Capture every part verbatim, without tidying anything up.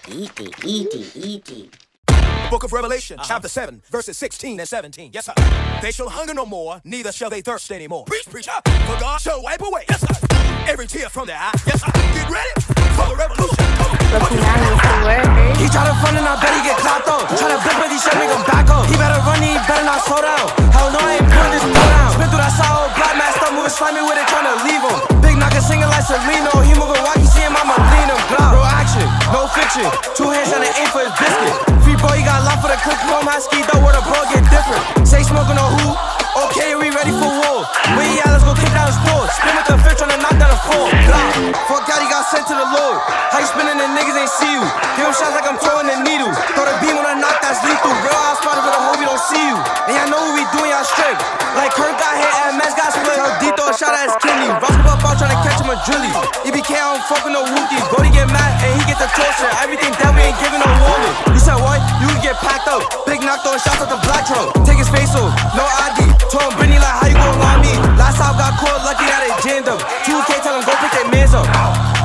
Eaty, eaty, eaty. Book of Revelation, uh-huh. chapter seven, verses sixteen and seventeen. Yes, sir. They shall hunger no more, neither shall they thirst anymore. Preach, preacher. For God shall wipe away, yes, sir, every tear from their eye. Yes, sir. Get ready for the revolution. He try to front and I bet he get clapped on. Try to blip but he shit make him back up. He better run, he better not slow down. Hell no, I ain't putting this pull down. Spin through that side, black man, start moving slimy with it, trying to leave him. Big knocker singing like Seleno. He moving walkie, see him, I'ma lean him. Blah. Real action, no fiction. Two hands trying to aim for his biscuit. Free boy, he got a lot for the clip. Chrome high ski, though, where the bro get different. Say smoking on who? Okay, we ready for war. Where he at, let's go kick down his door. Spin with the fifth, trying to knock down the floor. Blah. Fuck out, he got sent to the Lord. How you spinning and niggas ain't see you? Give him shots like I'm throwing a needle. Throw the beam on a knock, that's lethal. Real ass spotted with a hope he don't see you. And y'all know what we doing, y'all straight. Like Kirk got hit and Mess got split. Tell D throw a shot at his kidney. Ross up out trying to catch him a drilly. E B K, I don't fuck with no whoopties. Brody get mad and he get the toaster. Everything that we ain't giving no warning. You said what? You can get packed up. Big knock throwing shots at the black truck. Take his face off, no I D. Told him Brittany like how you gon' lie me. Last time got caught, lucky that it jammed up. two K tell him go pick their mans up.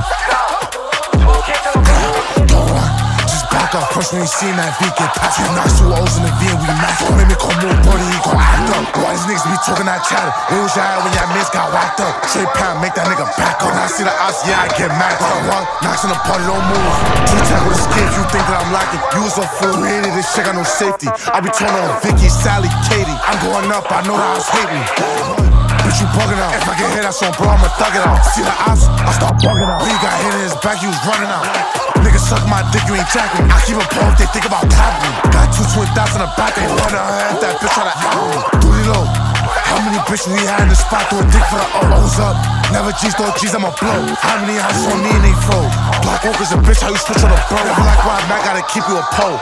First when you seen that V get packed, you knock two O's in the V and we match. Don't make me call more buddy, he gon' act up. Why these niggas be talking that chatter? Where was y'all at when y'all mans got whacked up? Straight pound, make that nigga back up. When I see the odds, yeah, I get mad. One, one, knocks in the party, don't move. Two tag with a skin, if you think that I'm lacking, you was a fool. You hated this shit, got no safety. I be turning on Vicky, Sally, Katie. I'm going up, I know the odds hate me. Bitch, you bugging out. If I get hit, that's on bro, I'ma thug it out. See the ops, I start bugging out. When you got hit in his back, you was running out. Niggas suck my dick, you ain't jacking me. I keep a pump, they think about clapping me. Got two twin dots in the back, they wonder if that bitch try to out me. Dudey Lo, how many bitches we had in the spot, throw a dick for the O's up. Never G's, throw G's, I'ma blow. How many houses on me and they flow? Black Walker's a bitch, how you switch on a bro? Never like Rob Mac, gotta keep you a pole.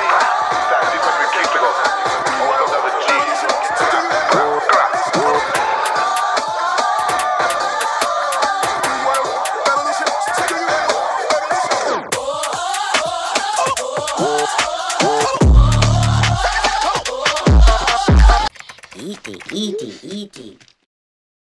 Eaty, eaty, eaty.